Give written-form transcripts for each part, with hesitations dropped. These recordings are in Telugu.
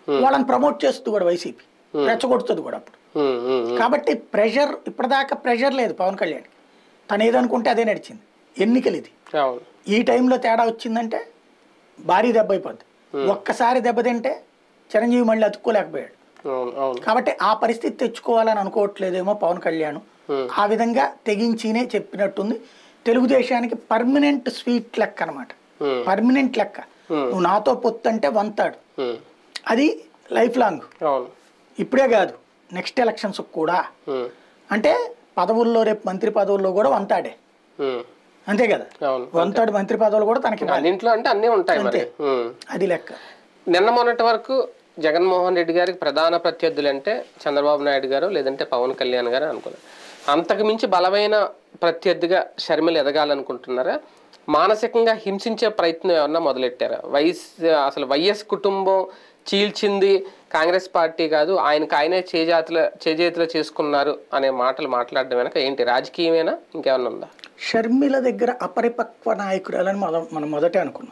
వాళ్ళని ప్రమోట్ చేస్తుంది కూడా వైసీపీ, రెచ్చగొడుతుంది కూడా అప్పుడు. కాబట్టి ప్రెషర్ ఇప్పటిదాకా ప్రెషర్ లేదు పవన్ కళ్యాణ్కి. తను ఏదనుకుంటే అదే నడిచింది. ఎన్నికలు ఇది, ఈ టైంలో తేడా వచ్చిందంటే భారీ దెబ్బ అయిపోద్ది. ఒక్కసారి దెబ్బతింటే చిరంజీవి మళ్ళీ అతుక్కోలేకపోయాడు. కాబట్టి ఆ పరిస్థితి తెచ్చుకోవాలని అనుకోవట్లేదేమో పవన్ కళ్యాణ్. ఆ విధంగా తెగించినే చెప్పినట్టుంది. తెలుగుదేశానికి పర్మనెంట్ స్వీట్ లెక్క అనమాట, పర్మనెంట్ లెక్క. నువ్వు నాతో పొత్తు అంటే వంతాడు, అది లైఫ్ లాంగ్. ఇప్పుడే కాదు, నెక్స్ట్ ఎలక్షన్స్ కూడా. అంటే పదవుల్లో రేపు మంత్రి పదవుల్లో కూడా వంతాడే, అంతే కదా. వంతాడు మంత్రి పదవులు కూడా తనకి ఇంట్లో అంటే అన్నీ ఉంటాయి, అది లెక్క. నిన్న మొన్నటి వరకు జగన్మోహన్ రెడ్డి గారికి ప్రధాన ప్రత్యర్థులు అంటే చంద్రబాబు నాయుడు గారు లేదంటే పవన్ కళ్యాణ్ గారు అనుకున్నారు. అంతకు మించి బలమైన ప్రత్యర్థిగా షర్మిల ఎదగాలనుకుంటున్నారా? మానసికంగా హింసించే ప్రయత్నం ఏమన్నా మొదలెట్టారా? అసలు వైఎస్ కుటుంబం చీల్చింది కాంగ్రెస్ పార్టీ కాదు, ఆయనకు చేజేతులు చేసుకున్నారు అనే మాటలు మాట్లాడడం వెనక ఏంటి, రాజకీయమేనా ఇంకేమన్నా ఉందా? షర్మిల దగ్గర అపరిపక్వ నాయకురాలని మనం మొదటే అనుకున్నాం.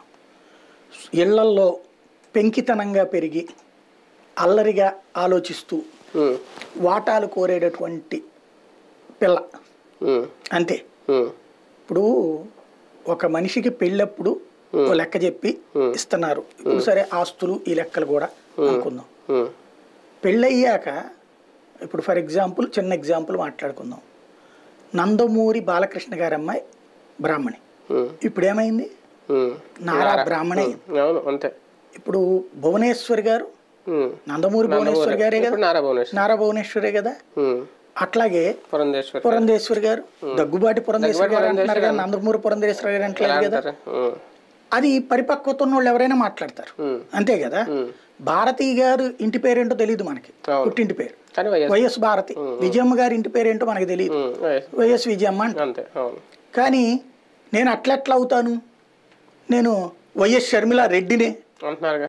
ఇళ్లల్లో పెంకితనంగా పెరిగి అల్లరిగా ఆలోచిస్తూ వాటాలు కోరేటటువంటి పిల్ల, అంతే. ఇప్పుడు ఒక మనిషికి పెళ్ళప్పుడు లెక్క చెప్పి ఇస్తున్నారు. ఇప్పుడు సరే ఆస్తులు ఈ లెక్కలు కూడా అనుకుందాం. పెళ్ళయ్యాక ఇప్పుడు ఫర్ ఎగ్జాంపుల్ చిన్న ఎగ్జాంపుల్ మాట్లాడుకుందాం. నందమూరి బాలకృష్ణ గారి అమ్మాయి బ్రాహ్మణి, ఇప్పుడు ఏమైంది, నారా బ్రాహ్మణ అయింది. ఇప్పుడు భువనేశ్వర్ గారు నందమూరి భువనేశ్వర్ గారే కదా, నారా భువనేశ్వరే కదా. అట్లాగే పురంధేశ్వరి గారు, దగ్గుబాటి పురంధేశ్వరి గారు అంటున్నారు కదా, నందమూరి పురంధేశ్వరి గారు అంటలేదు కదా. అది పరిపక్వత ఉన్న వాళ్ళు ఎవరైనా మాట్లాడతారు, అంతే కదా. భారతి గారు ఇంటి పేరేంటో తెలియదు మనకి, పుట్టింటి పేరు వైఎస్ భారతి. విజయమ్మ గారి ఇంటి పేరేంటో మనకి తెలియదు, వైఎస్ విజయమ్మ అంటే. కానీ నేను అట్లెట్లా అవుతాను, నేను వైఎస్ షర్మిల రెడ్డినే